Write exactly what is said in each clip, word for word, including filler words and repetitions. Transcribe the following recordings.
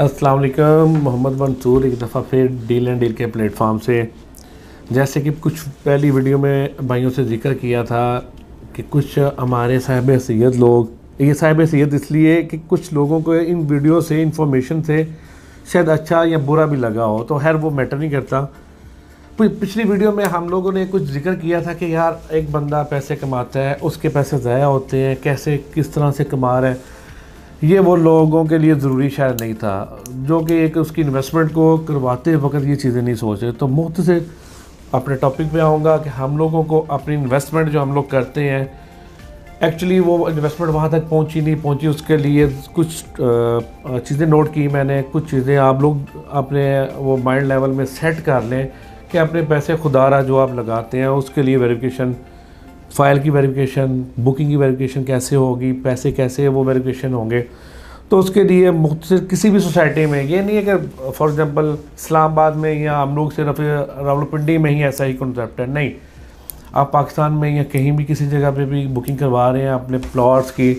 अस्सलाम वालेकुम, मोहम्मद मंसूर एक दफ़ा फिर डील एंड डील के प्लेटफॉर्म से। जैसे कि कुछ पहली वीडियो में भाइयों से जिक्र किया था कि कुछ हमारे साहिब हैसियत लोग, ये साहिब हैसियत इसलिए कि कुछ लोगों को इन वीडियो से इंफॉर्मेशन से शायद अच्छा या बुरा भी लगा हो, तो खैर वो मैटर नहीं करता। पिछली वीडियो में हम लोगों ने कुछ जिक्र किया था कि यार एक बंदा पैसे कमाता है, उसके पैसे ज़ाया होते हैं, कैसे किस तरह से कमा रहा है, ये वो लोगों के लिए ज़रूरी शायद नहीं था, जो कि एक उसकी इन्वेस्टमेंट को करवाते वक्त ये चीज़ें नहीं सोचे। तो मुफ्त से अपने टॉपिक पे आऊँगा कि हम लोगों को अपनी इन्वेस्टमेंट जो हम लोग करते हैं, एक्चुअली वो इन्वेस्टमेंट वहाँ तक पहुँची नहीं पहुँची, उसके लिए कुछ चीज़ें नोट की मैंने। कुछ चीज़ें आप लोग अपने वो माइंड लेवल में सेट कर लें कि अपने पैसे खुदारा जो आप लगाते हैं उसके लिए वेरिफिकेशन, फ़ाइल की वेरिफिकेशन, बुकिंग की वेरिफिकेशन कैसे होगी, पैसे कैसे वो वेरिफिकेशन होंगे। तो उसके लिए मुख्तलिफ किसी भी सोसाइटी में, ये नहीं है कि फॉर एग्ज़ाम्पल इस्लामाबाद में या हम लोग सिर्फ रावलपिंडी में ही ऐसा ही कॉन्सेप्ट है, नहीं। आप पाकिस्तान में या कहीं भी किसी जगह पे भी बुकिंग करवा रहे हैं अपने प्लॉट्स की,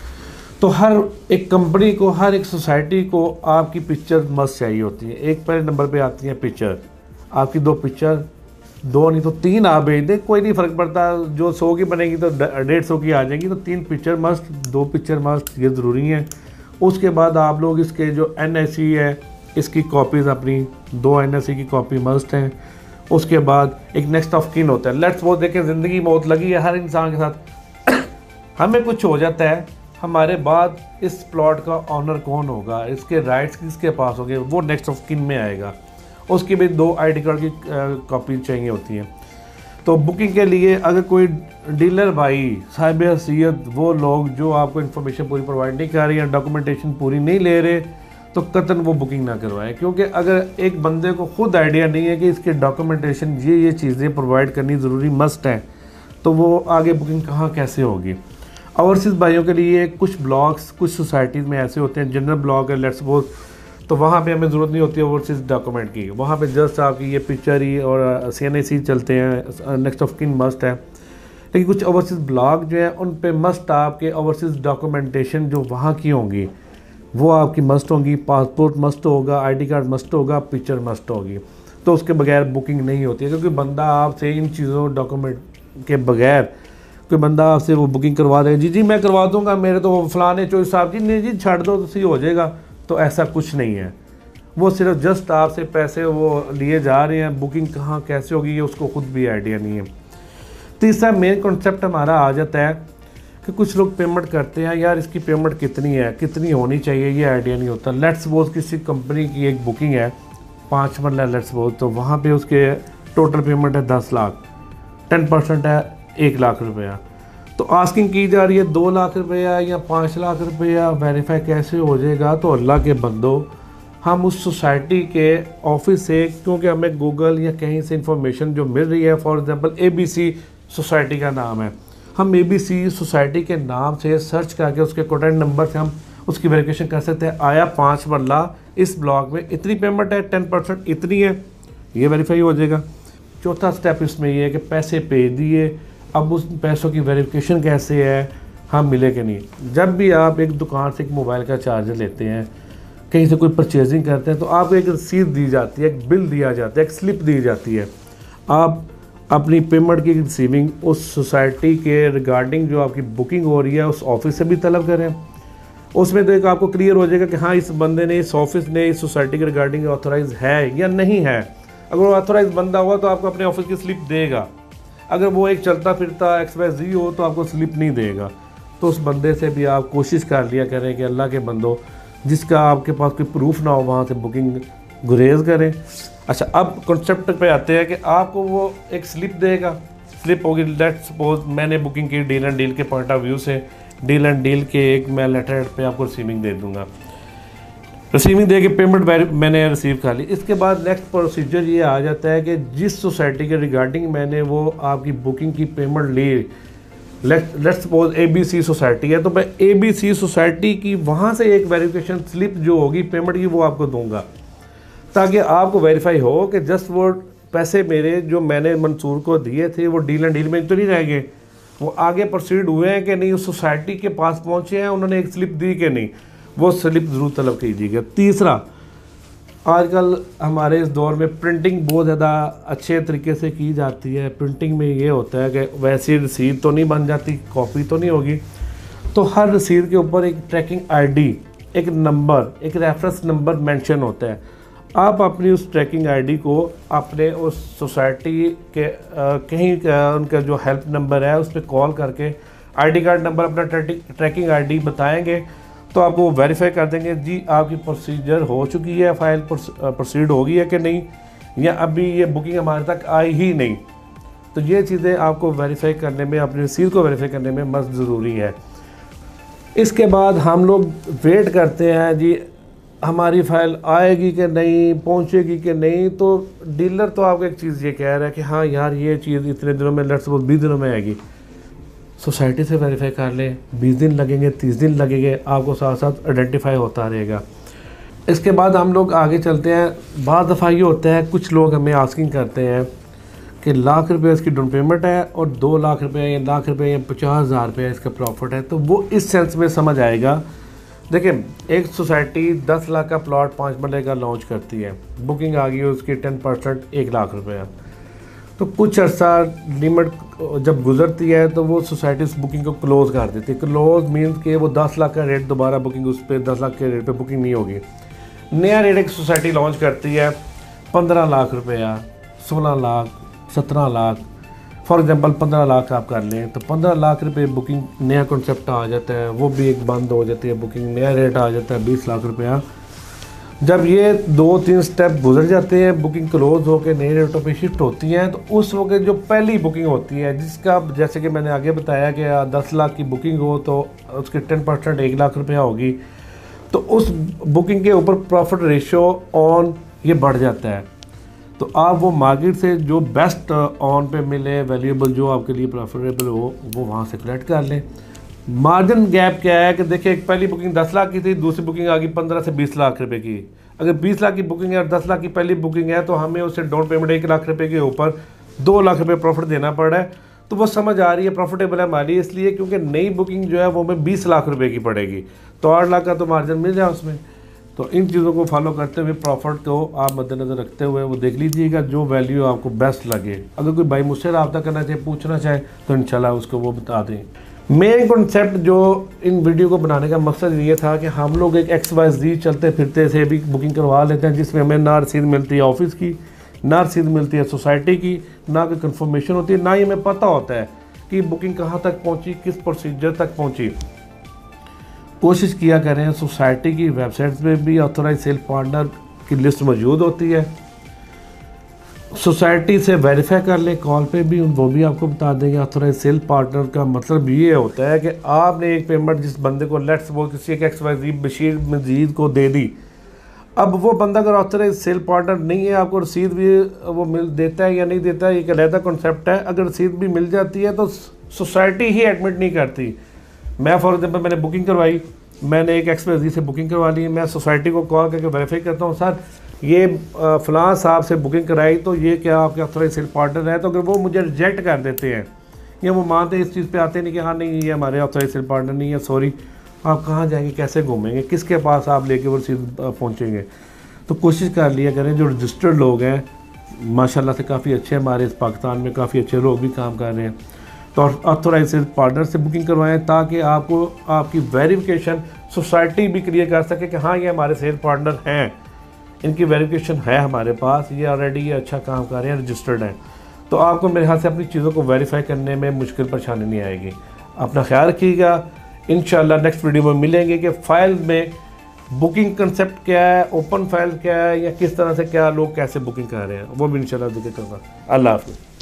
तो हर एक कंपनी को, हर एक सोसाइटी को आपकी पिक्चर मस्ट चाहिए होती है। एक पहले नंबर पर आती है पिक्चर, आपकी दो पिक्चर, दो नहीं तो तीन आप भेज दें, कोई नहीं फ़र्क पड़ता। जो सौ की बनेगी तो डेढ़ सौ की आ जाएगी, तो तीन पिक्चर मस्ट, दो पिक्चर मस्ट, ये ज़रूरी है। उसके बाद आप लोग इसके जो एन एस ई है, इसकी कॉपीज़ अपनी दो एन एस ई की कॉपी मस्ट हैं। उसके बाद एक नेक्स्ट ऑफ किन होता है। लेट्स वो देखें, ज़िंदगी मौत लगी है हर इंसान के साथ हमें कुछ हो जाता है, हमारे बाद इस प्लॉट का ऑनर कौन होगा, इसके राइट्स किसके पास होंगे, वो नेक्स्ट ऑफ किन में आएगा। उसकी भी दो आईडी कार्ड की कॉपी चाहिए होती हैं। तो बुकिंग के लिए अगर कोई डीलर भाई, साहिब हैसियत, वो लोग जो आपको इन्फॉर्मेशन पूरी प्रोवाइड नहीं कर रही हैं, डॉक्यूमेंटेशन पूरी नहीं ले रहे, तो कतन वो बुकिंग ना करवाएं। क्योंकि अगर एक बंदे को खुद आइडिया नहीं है कि इसके डॉक्यूमेंटेशन ये ये चीज़ें प्रोवाइड करनी ज़रूरी मस्ट है, तो वो आगे बुकिंग कहाँ कैसे होगी। ओवरसीज़ भाइयों के लिए कुछ ब्लॉक्स, कुछ सोसाइटीज़ में ऐसे होते हैं, जनरल ब्लॉक है लेट्स सपोज, तो वहाँ पे हमें ज़रूरत नहीं होती है ओवरसीज़ डॉक्यूमेंट की। वहाँ पे जस्ट आपकी ये पिक्चर ही और सी एन ए सी चलते हैं, नेक्स्ट ऑफ किन मस्ट है। लेकिन कुछ ओवरसीज़ ब्लॉक जो है उन पे मस्ट आपके ओवरसीज़ डॉक्यूमेंटेशन जो वहाँ की होंगी वो आपकी मस्ट होंगी। पासपोर्ट मस्ट होगा, आईडी कार्ड मस्ट होगा, पिक्चर मस्ट होगी। तो उसके बगैर बुकिंग नहीं होती है, क्योंकि बंदा आपसे इन चीज़ों डॉक्यूमेंट के बगैर, कोई बंदा आपसे वो बुकिंग करवा दे, जी जी मैं करवा दूँगा, मेरे तो फलाने चोई साहब जी, नहीं जी छड़ दो तो सही हो जाएगा, तो ऐसा कुछ नहीं है। वो सिर्फ जस्ट आपसे पैसे वो लिए जा रहे हैं, बुकिंग कहाँ कैसे होगी ये उसको खुद भी आइडिया नहीं है। तीसरा मेन कॉन्सेप्ट हमारा आ जाता है कि कुछ लोग पेमेंट करते हैं, यार इसकी पेमेंट कितनी है, कितनी होनी चाहिए, ये आइडिया नहीं होता। लेट्स सपोज किसी कंपनी की एक बुकिंग है पाँच मरला लेट्स सपोज, तो वहाँ पे उसके टोटल पेमेंट है दस लाख, टेन परसेंट है एक लाख रुपया, तो आस्किंग की जा रही है दो लाख रुपया या पाँच लाख रुपया, वेरीफाई कैसे हो जाएगा। तो अल्लाह के बंदो, हम उस सोसाइटी के ऑफिस से, क्योंकि हमें गूगल या कहीं से इंफॉर्मेशन जो मिल रही है, for example A B C society का नाम है, हम ए बी सी सोसाइटी के नाम से सर्च करके उसके कॉन्टैक्ट नंबर से हम उसकी वेरिफिकेशन कर सकते हैं। आया पाँच मरला इस ब्लॉक में इतनी पेमेंट है, टेन परसेंट इतनी है, ये वेरीफाई हो जाएगा। चौथा स्टेप इसमें ये है कि पैसे भेज दिए, अब उस पैसों की वेरिफिकेशन कैसे है, हम मिले कि नहीं। जब भी आप एक दुकान से एक मोबाइल का चार्जर लेते हैं, कहीं से कोई परचेजिंग करते हैं, तो आपको एक रसीद दी जाती है, एक बिल दिया जाता है, एक स्लिप दी जाती है। आप अपनी पेमेंट की रिसीविंग उस सोसाइटी के रिगार्डिंग जो आपकी बुकिंग हो रही है उस ऑफिस से भी तलब करें। उसमें तो एक आपको क्लियर हो जाएगा कि हाँ इस बंदे ने, इस ऑफिस ने इस सोसाइटी के रिगार्डिंग ऑथोराइज है या नहीं है। अगर वो ऑथोराइज बंदा हुआ तो आपको अपने ऑफिस की स्लिप देगा, अगर वो एक चलता फिरता एक्स वाई जी हो तो आपको स्लिप नहीं देगा। तो उस बंदे से भी आप कोशिश कर लिया करें कि अल्लाह के बंदो, जिसका आपके पास कोई प्रूफ ना हो वहाँ से बुकिंग गुरेज करें। अच्छा, अब कॉन्सेप्ट पे आते हैं कि आपको वो एक स्लिप देगा, स्लिप होगी। लेट्स सपोज मैंने बुकिंग की डील एंड डील के पॉइंट ऑफ व्यू से, डील एंड डील के एक मैं लेटर हेड पे आपको रिसीविंग दे दूँगा, रिसीविंग दे के पेमेंट मैंने रिसीव कर ली। इसके बाद नेक्स्ट प्रोसीजर ये आ जाता है कि जिस सोसाइटी के रिगार्डिंग मैंने वो आपकी बुकिंग की पेमेंट ली, let's suppose A B C society है, तो मैं ए बी सी सोसाइटी की वहाँ से एक वेरिफिकेशन स्लिप जो होगी पेमेंट की वो आपको दूंगा, ताकि आपको वेरीफाई हो कि जस्ट वो पैसे मेरे जो मैंने मंसूर को दिए थे वो डील एंड डील में तो नहीं रह गए, वो आगे प्रोसीड हुए हैं कि नहीं, उस सोसाइटी के पास पहुँचे हैं, उन्होंने एक स्लिप दी कि नहीं, वो स्लिप ज़रूर तलब कीजिएगा। तीसरा, आजकल हमारे इस दौर में प्रिंटिंग बहुत ज़्यादा अच्छे तरीके से की जाती है। प्रिंटिंग में ये होता है कि वैसी रसीद तो नहीं बन जाती, कॉपी तो नहीं होगी, तो हर रसीद के ऊपर एक ट्रैकिंग आईडी, एक नंबर, एक रेफरेंस नंबर मेंशन होता है। आप अपनी उस ट्रैकिंग आईडी को अपने उस सोसाइटी के आ, कहीं आ, उनका जो हेल्प नंबर है उस पर कॉल करके आईडी कार्ड नंबर, अपना ट्रैकिंग आईडी बताएंगे तो आपको वो वेरीफाई कर देंगे जी आपकी प्रोसीजर हो चुकी है, फाइल प्रोसीड होगी है कि नहीं, या अभी ये बुकिंग हमारे तक आई ही नहीं। तो ये चीज़ें आपको वेरीफाई करने में, अपनी रसीद को वेरीफाई करने में मस्त ज़रूरी है। इसके बाद हम लोग वेट करते हैं जी हमारी फ़ाइल आएगी कि नहीं, पहुंचेगी कि नहीं। तो डीलर तो आपको एक चीज़ ये कह रहा है कि हाँ यार ये चीज़ इतने दिनों में, लेट्स सपोज बीस दिनों में आएगी। सोसाइटी से वेरीफाई कर लें, बीस दिन लगेंगे, तीस दिन लगेंगे, आपको साथ साथ आइडेंटिफाई होता रहेगा। इसके बाद हम लोग आगे चलते हैं। बाद दफ़ा ये होता है कुछ लोग हमें आस्किंग करते हैं कि लाख रुपए इसकी डाउन पेमेंट है और दो लाख रुपए या लाख रुपए या पचास हज़ार रुपये इसका प्रॉफिट है। तो वो इस सेंस में समझ आएगा। देखिए, एक सोसाइटी दस लाख का प्लॉट पाँच मरले का लॉन्च करती है, बुकिंग आ गई है उसकी टेन परसेंट एक लाख रुपये। तो कुछ अर्सा लिमिट जब गुजरती है तो वो सोसाइटी उस बुकिंग को क्लोज़ कर देती है। क्लोज मीन्स कि वो दस लाख का रेट दोबारा बुकिंग उस पर दस लाख के रेट पे बुकिंग नहीं होगी। नया रेट एक सोसाइटी लॉन्च करती है पंद्रह लाख रुपया, सोलह लाख, सत्रह लाख, फॉर एग्जांपल पंद्रह लाख आप कर लें तो पंद्रह लाख रुपए बुकिंग, नया कॉन्सेप्ट आ जाता है, वो भी एक बंद हो जाती है बुकिंग, नया रेट आ जाता है बीस लाख रुपया। जब ये दो तीन स्टेप गुजर जाते हैं, बुकिंग क्लोज होकर नए रेटों पे शिफ्ट होती हैं, तो उस वक्त जो पहली बुकिंग होती है जिसका, जैसे कि मैंने आगे बताया कि दस लाख की बुकिंग हो तो उसकी टेन परसेंट एक लाख रुपया होगी, तो उस बुकिंग के ऊपर प्रॉफिट रेशियो ऑन ये बढ़ जाता है। तो आप वो मार्केट से जो बेस्ट ऑन पे मिले, वैल्यूएबल, जो आपके लिए प्रॉफिटेबल हो, वो वहाँ से कलेक्ट कर लें। मार्जिन गैप क्या है कि देखिए, एक पहली बुकिंग दस लाख की थी, दूसरी बुकिंग आ गई पंद्रह से बीस लाख रुपए की। अगर बीस लाख की बुकिंग है और दस लाख की पहली बुकिंग है तो हमें उसे डाउन पेमेंट एक लाख रुपए के ऊपर दो लाख रुपए प्रॉफिट देना पड़ रहा है। तो वो समझ आ रही है प्रॉफिटेबल है हमारी, इसलिए क्योंकि नई बुकिंग जो है वो हमें बीस लाख रुपए की पड़ेगी, तो आठ लाख का तो मार्जिन मिल जाए उसमें। तो इन चीज़ों को फॉलो करते हुए, प्रॉफिट को आप मद्देनज़र रखते हुए वो देख लीजिएगा जो वैल्यू आपको बेस्ट लगे। अगर कोई भाई मुझसे रब्ता करना चाहे, पूछना चाहे, तो इंशाल्लाह उसको वो बता दें। मेन कॉन्सेप्ट जो इन वीडियो को बनाने का मकसद ये था कि हम लोग एक एक्स वाई ज़ेड चलते फिरते से भी बुकिंग करवा लेते हैं, जिसमें हमें ना रसीद मिलती है ऑफिस की, ना रसीद मिलती है सोसाइटी की, ना कोई कन्फर्मेशन होती है, ना ही हमें पता होता है कि बुकिंग कहाँ तक पहुँची, किस प्रोसीजर तक पहुँची। कोशिश किया करें, सोसाइटी की वेबसाइट्स पे भी ऑथोराइज सेल पार्टनर की लिस्ट मौजूद होती है, सोसाइटी से वेरीफाई कर लें, कॉल पे भी वो भी आपको बता देंगे। ऑथोराइज सेल पार्टनर का मतलब ये होता है कि आपने एक पेमेंट जिस बंदे को, लेट्स सपोज किसी एक X Y Z Bashir Majeed को दे दी, अब वो बंदा अगर ऑथोराइज सेल पार्टनर नहीं है, आपको रसीद भी वो मिल देता है या नहीं देता है, एक अलग कॉन्सेप्ट है। अगर रसीद भी मिल जाती है तो सोसाइटी ही एडमिट नहीं करती। मैं फॉर एग्जाम्पल मैंने बुकिंग करवाई, मैंने एक एक्स वाई ज़ेड से बुकिंग करवा ली, मैं सोसाइटी को कॉल करके वेरीफाई करता हूँ, सर ये फ़लाँ साहब से बुकिंग कराई, तो ये क्या आपके ऑथोराइज सेल पार्टनर है? तो अगर वो मुझे रिजेक्ट कर देते हैं या वो मानते हैं, इस चीज़ पे आते नहीं कि हाँ नहीं ये हमारे ऑथोराइज सेल पार्टनर नहीं है, सॉरी, आप कहाँ जाएंगे, कैसे घूमेंगे, किसके पास आप लेके वो रसीद पहुँचेंगे? तो कोशिश कर लिया करें, जो रजिस्टर्ड लोग हैं माशाल्लाह से काफ़ी अच्छे, हमारे इस पाकिस्तान में काफ़ी अच्छे लोग भी काम कर रहे हैं, तो ऑथोराइज सेल पार्टनर से बुकिंग करवाएं ताकि आपको आपकी वेरिफिकेशन सोसाइटी भी क्लियर कर सके कि हाँ ये हमारे सेल पार्टनर हैं, इनकी वेरिफिकेशन है हमारे पास, ये ऑलरेडी ये अच्छा काम कर रहे हैं, रजिस्टर्ड हैं। तो आपको मेरे हाथ से अपनी चीज़ों को वेरीफाई करने में मुश्किल परेशानी नहीं आएगी। अपना ख्याल रखिएगा। इंशाल्लाह नेक्स्ट वीडियो में मिलेंगे कि फ़ाइल में बुकिंग कंसेप्ट क्या है, ओपन फाइल क्या है, या किस तरह से क्या लोग कैसे बुकिंग कर रहे हैं, वो भी इंशाल्लाह जिक्र करूँगा। अल्लाह हाफ़िज़।